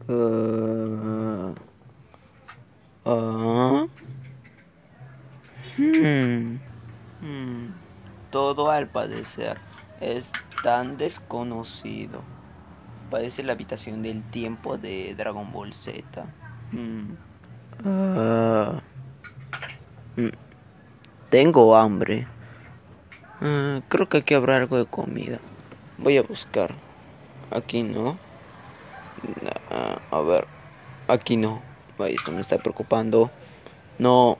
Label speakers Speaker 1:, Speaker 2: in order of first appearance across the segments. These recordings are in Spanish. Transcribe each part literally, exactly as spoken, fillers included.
Speaker 1: Uh, ah, hmm, hmm. Todo al parecer es tan desconocido. Parece la habitación del tiempo de Dragon Ball Z. Hmm. Ah, mm, tengo hambre. Ah, creo que aquí habrá algo de comida. Voy a buscar. Aquí no. Ah, a ver. Aquí no. Ay, esto me está preocupando. No.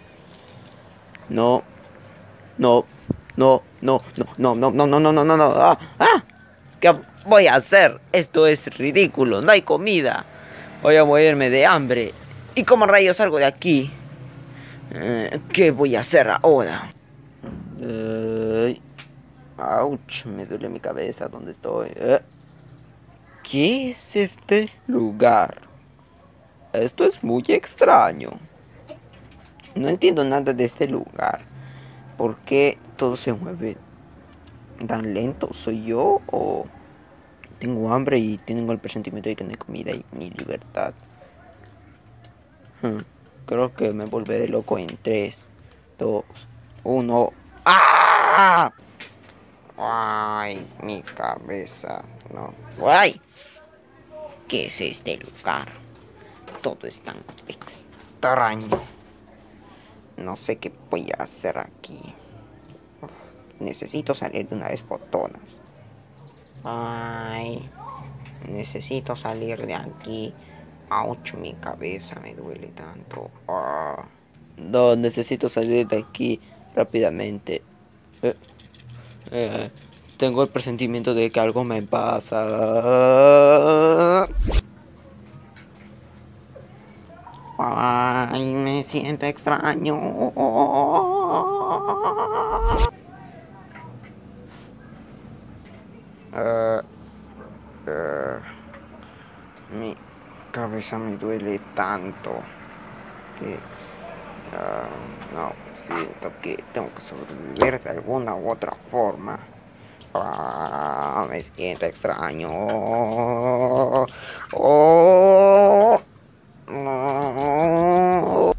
Speaker 1: No. No. No. No. No. No. No. No. No. No. No. No. Ah. Ah. ¿Qué voy a hacer? Esto es ridículo. No hay comida. Voy a morirme de hambre. ¿Y cómo rayos salgo de aquí? Eh, ¿Qué voy a hacer ahora? Eh, Ouch, me duele mi cabeza. ¿Dónde estoy? Eh, ¿Qué es este lugar? Esto es muy extraño. No entiendo nada de este lugar. ¿Por qué todo se mueve tan lento? ¿Soy yo o tengo hambre y tengo el presentimiento de que no hay comida y ni libertad? Hmm, Creo que me volveré loco en tres, dos, uno. ¡Ah! ¡Ay! Mi cabeza. No. ¡Ay! ¿Qué es este lugar? Todo es tan extraño. No sé qué voy a hacer aquí. Uf, necesito salir de una vez por todas. Ay. Necesito salir de aquí. Ouch, mi cabeza me duele tanto. Ah. No, necesito salir de aquí rápidamente. Eh, eh, tengo el presentimiento de que algo me pasa. Ay, me siento extraño. Uh, uh, mi cabeza me duele tanto que uh, no siento que tengo que sobrevivir de alguna u otra forma. Uh, me siento extraño. Oh, no.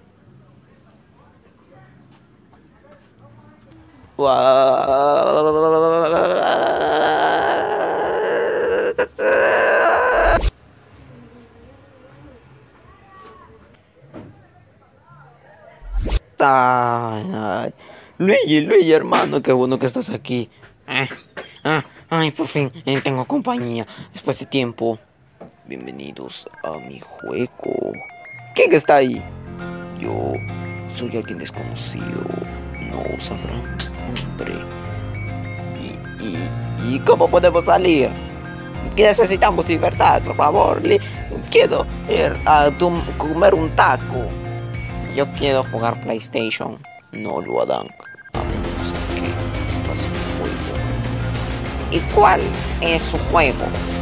Speaker 1: Ay, ay. Luigi, Luigi, hermano, qué bueno que estás aquí. Ah, ah, ay, por fin eh, tengo compañía después de tiempo. Bienvenidos a mi juego. ¿Quién está ahí? Yo soy alguien desconocido. No sabrán nombre. ¿Y, y, ¿Y cómo podemos salir? Que necesitamos libertad, por favor. Le, quiero ir a comer un taco. Yo quiero jugar PlayStation. No lo harán, a menos que pase mi juego. ¿Y cuál es su juego?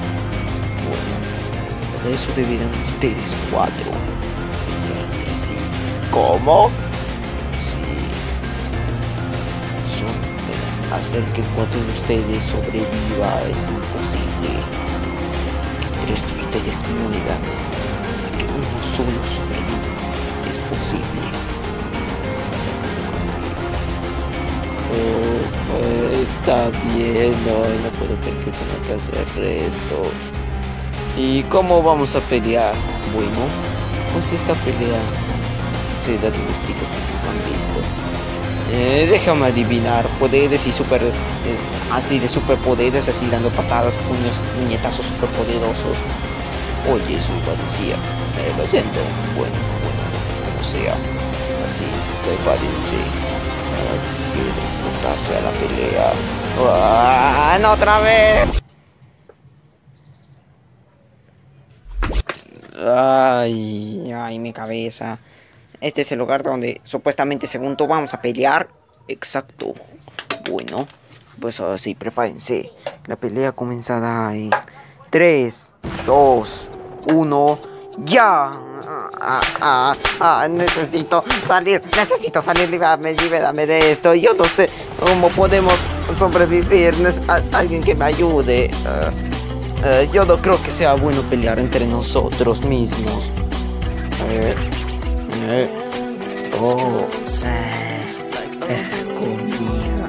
Speaker 1: Bueno, para eso deberán ustedes cuatro pelear entre sí. ¿Cómo? Sí. Son, hacer que cuatro de ustedes sobreviva es imposible. Que tres de ustedes mueran y que uno solo sobreviva es posible. Oh, oh, está bien, no, no puedo creer que tenga que hacer esto. ¿Y cómo vamos a pelear? Bueno, pues esta pelea será de un estilo que nunca han visto. Eh, déjame adivinar, poderes y super, eh, así de superpoderes, así dando patadas, puños, puñetazos superpoderosos. Oye, eso iba a decir. Eh, lo siento. Bueno, bueno, como sea. Así, prepárense para teletransportarse a la pelea. ¡Ah, no, otra vez! Ay, ay, mi cabeza. Este es el lugar donde supuestamente, según tú, vamos a pelear. Exacto. Bueno, pues ahora sí, prepárense. La pelea comenzará en tres, dos, uno, ¡ya! Ah, ah, ah, necesito salir, necesito salir, libérame, libérame de esto. Yo no sé cómo podemos sobrevivir. Neces Alguien que me ayude. Uh, Eh, yo no creo que sea bueno pelear entre nosotros mismos. Eh, eh, oh, eh, eh, comida.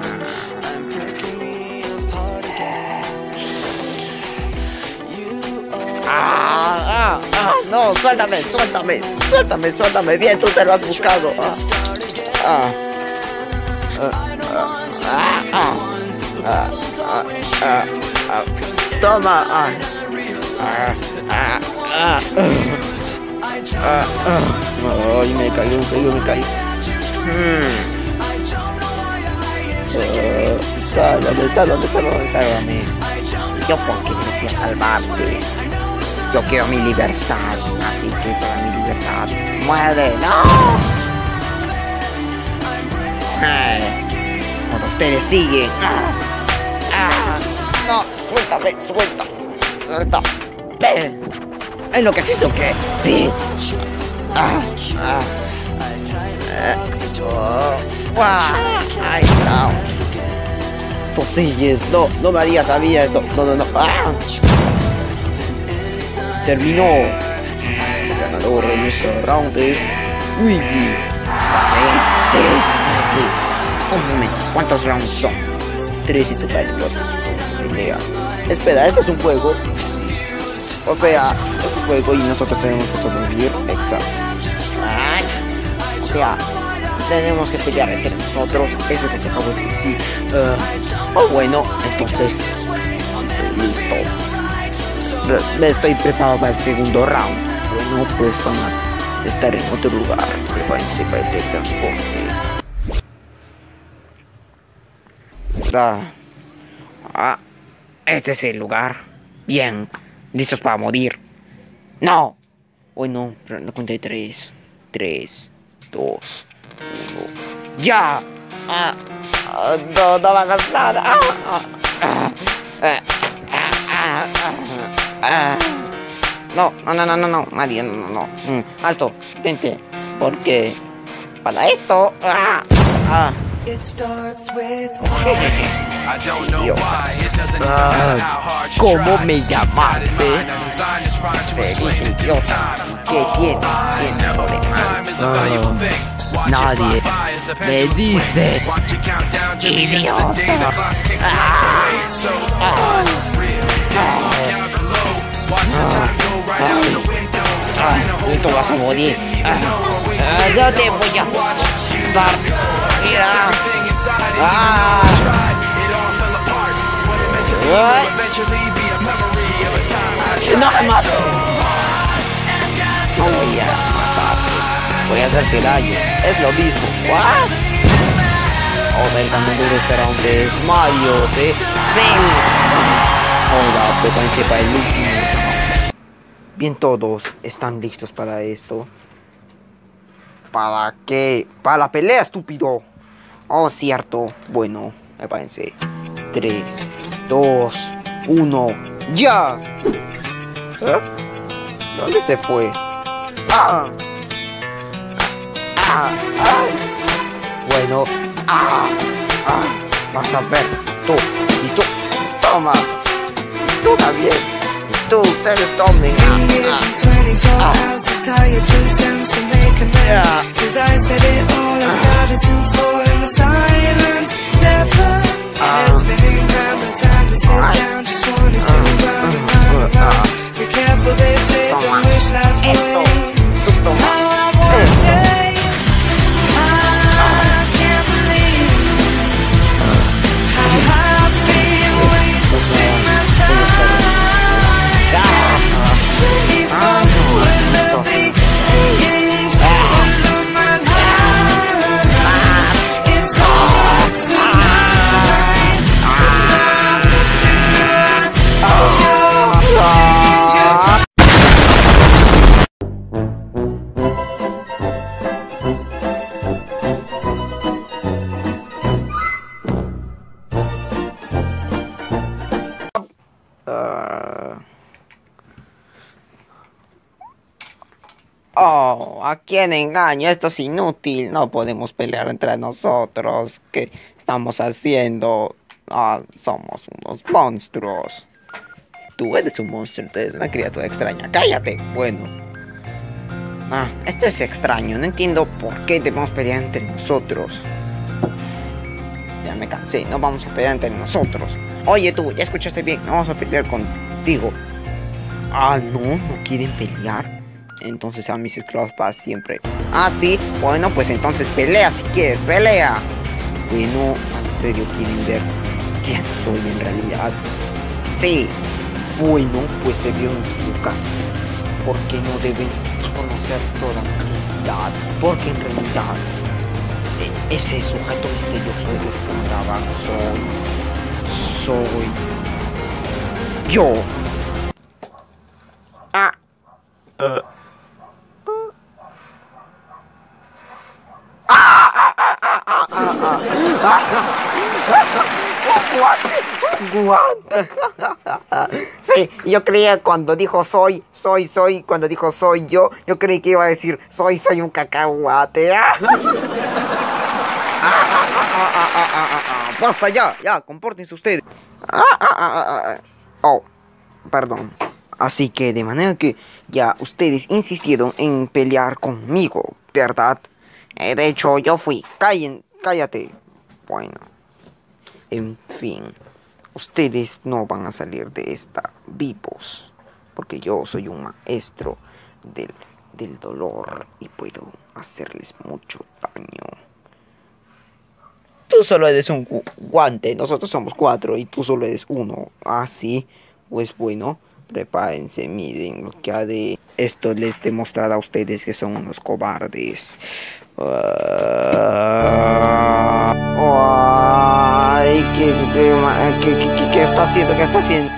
Speaker 1: Ah, ah, ah, no, suéltame, suéltame, suéltame, suéltame. Bien, tú te lo has buscado. Ah, ah, ah, ah, ah, ah, ah, ah, ah. Toma. Ah, ah, ah, ah, ah, ah. Ay, me caí, me caí, me caí. Hmm. Uh, sálvame, sálvame, sálvame, sálvame. Yo porque tengo que salvarte. Yo quiero mi libertad, así que para mi libertad, muerde, no. Ay, cuando ustedes siguen. Ah, ah, no, suéltame, suelta, suelta. Ven, ¿enloqueciste o qué? Sí. Ah, ah. Eh, oh, ah, ahí está. Tú sigues, no, no me digas, sabía esto, no, no, no. Ah. Terminó. El ganador de nuestro round es Luigi. Sí, sí, sí. Un momento, ¿cuántos rounds son? Tres y total, entonces. Espera, ¿esto es un juego? O sea, es un juego y nosotros tenemos que sobrevivir. Exacto. Ay, o sea, tenemos que pelear entre nosotros. Eso es lo que te acabo de decir. Uh, oh, bueno, entonces estoy listo. Me estoy preparado para el segundo round. Bueno, pues vamos a estar en otro lugar. Prepárense para el teletransporte. Ah. Ah, este es el lugar. Bien, listos para morir. No. Bueno, no conté tres. Tres, dos, uno. ¡Ya! Ah, ah, no, no hagas nada. Ah, ah, ah, ah, ah, ah, ah. No, no, no, no, no, no, nadie, no, no, no. Mm, alto, detente. Porque para esto. Ah, ah. Ah, ¿cómo me llamaste? Te dije idiota. ¿Qué tiene? ¿Tiene problema? Ah, nadie me dice idiota. Ah, ah, ah, ah, tú vas a morir. Ah, ah, no te voy a dar. Ah, ah. No me mates. No voy a matarte. Voy a hacerte daño. Es lo mismo. ¿What? Oh, el ganador de este round es Mario de Zen. Ahora prepárense para el último. Bien, todos están listos para esto. ¿Para qué? Para la pelea, estúpido. Oh, cierto. Bueno, prepárense. tres, dos, uno. ¡Ya! ¿Eh? ¿Dónde se fue? ¡Ah! ¡Ah! ¡Ah! Bueno. ¡Ah! ¡Ah! Vas a ver. Tú. Y tú. Toma. Tú también. Y tú. Ustedes tomen. ¡Ah! ¡Ah!
Speaker 2: Heads spinning round, no time to sit down. Just wanted to run, run, run. Be careful, they say, don't wish life's away. How I wanna tell you, I can't believe how I've been wasting my time. twenty-four will be hanging for my life. It's hard to
Speaker 1: Oh, ¿a quién engaño? Esto es inútil. No podemos pelear entre nosotros. ¿Qué estamos haciendo? Ah, somos unos monstruos. tú eres un monstruo, tú eres una criatura extraña. ¡Cállate! Bueno. Ah, esto es extraño. No entiendo por qué debemos pelear entre nosotros. Ya me cansé. No vamos a pelear entre nosotros. Oye tú, ya escuchaste bien. No vamos a pelear contigo. Ah, no, no quieren pelear. Entonces sean mis esclavos para siempre. Ah, sí. Bueno, pues entonces pelea si quieres. Pelea. Bueno, ¿en serio quieren ver quién soy en realidad? Sí. Bueno, pues debieron equivocarse. Porque no deben conocer toda mi identidad. Porque en realidad e ese sujeto misterioso de que se preguntaba soy. Soy. Yo. Ah. Uh. ¡Un guante! ¡Un guante! Sí, yo creía cuando dijo soy, soy, soy, cuando dijo soy yo, yo creí que iba a decir soy, soy un cacahuate. ¡Basta ya! Ya, compórtense ustedes. Oh, perdón. Así que de manera que ya ustedes insistieron en pelear conmigo, ¿verdad? Eh, de hecho, yo fui. Callen, cállate. Bueno. En fin. Ustedes no van a salir de esta vivos. Porque yo soy un maestro del, del dolor. Y puedo hacerles mucho daño. Tú solo eres un gu guante. Nosotros somos cuatro y tú solo eres uno. Ah, sí. Pues bueno. Prepárense, miren lo que ha de... Esto les demostrará a ustedes que son unos cobardes. Uh... Ay, ¿qué, qué, qué, qué, qué, qué está haciendo? ¿Qué está haciendo?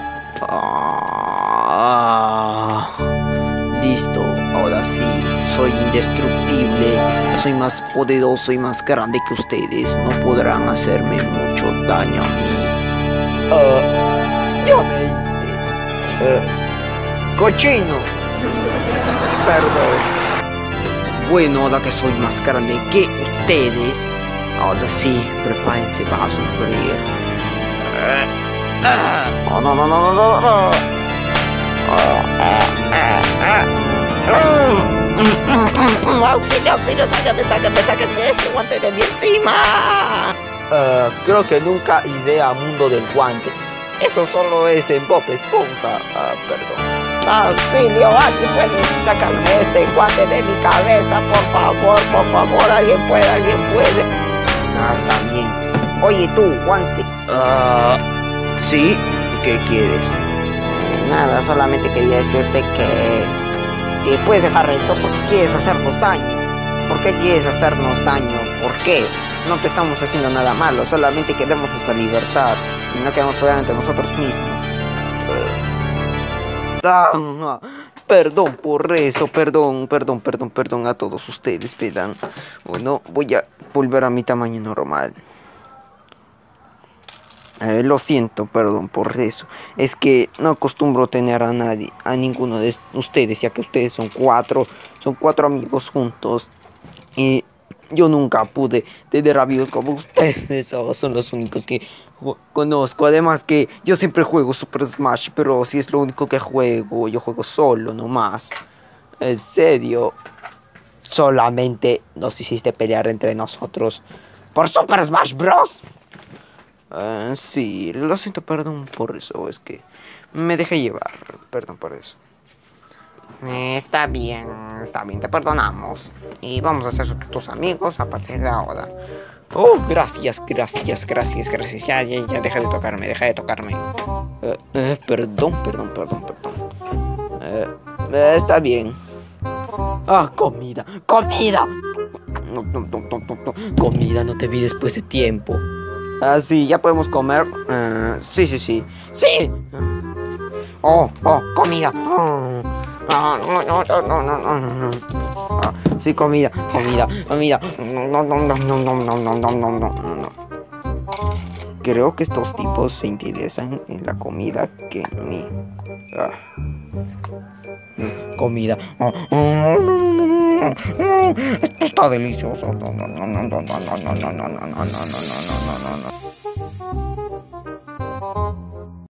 Speaker 1: Uh... Listo, ahora sí. Soy indestructible. Soy más poderoso y más grande que ustedes. No podrán hacerme mucho daño a mí. Uh... Yo me hice... Uh, cochino. Perdón. Bueno, ahora que soy más grande que ustedes, ahora sí, prepárense para sufrir. Uh, uh, oh, no, no, no, no, no, no. Uh, uh, uh, uh, uh, auxilio, auxilio, sáquenme, sáquenme, sáquenme este guante de mi encima. Uh, creo que nunca iré a mundo del guante. Eso solo es en Bob Esponja. Ah, perdón. Auxilio, alguien puede sacarme este guante de mi cabeza, por favor, por favor, alguien puede, alguien puede. Ah, está bien. Oye tú, guante. Ah, uh, ¿sí? ¿Qué quieres? Eh, nada, solamente quería decirte que, que puedes dejar esto porque quieres hacernos daño. ¿Por qué quieres hacernos daño? ¿Por qué? No te estamos haciendo nada malo, solamente queremos nuestra libertad. Y no queremos pelear entre nosotros mismos. Ah, perdón por eso, perdón, perdón, perdón, perdón a todos ustedes, pedan. Bueno, voy a volver a mi tamaño normal. Eh, lo siento, perdón por eso. Es que no acostumbro tener a nadie, a ninguno de ustedes, ya que ustedes son cuatro, son cuatro amigos juntos. Y yo nunca pude tener amigos como ustedes. Oh, son los únicos que conozco. Además que yo siempre juego Super Smash, pero si es lo único que juego, yo juego solo nomás. En serio. Solamente nos hiciste pelear entre nosotros por Super Smash Bros. Uh, sí, lo siento, perdón por eso. Es que me dejé llevar. Perdón por eso. Está bien, está bien, te perdonamos. Y vamos a ser tus amigos a partir de ahora. Oh, gracias, gracias, gracias, gracias. Ya, ya, ya, deja de tocarme, deja de tocarme. Uh, uh, perdón, perdón, perdón, perdón. Uh, uh, está bien. Ah, comida, comida. No, no, no, no, no, no. Comida, no te vi después de tiempo. Ah, sí, ya podemos comer. Uh, sí, sí, sí. ¡Sí! Oh, oh, comida. Oh. No, no, no, no, no, no, no, no. Ah, sí, comida, comida, comida. No, no, no, no, no, no, no, no, no, no, no. Creo que estos tipos se interesan en la comida que en mí. Ah. Comida. Esto está delicioso. No, no, no, no, no, no, no, no, no, no, no, no, no, no, no, no.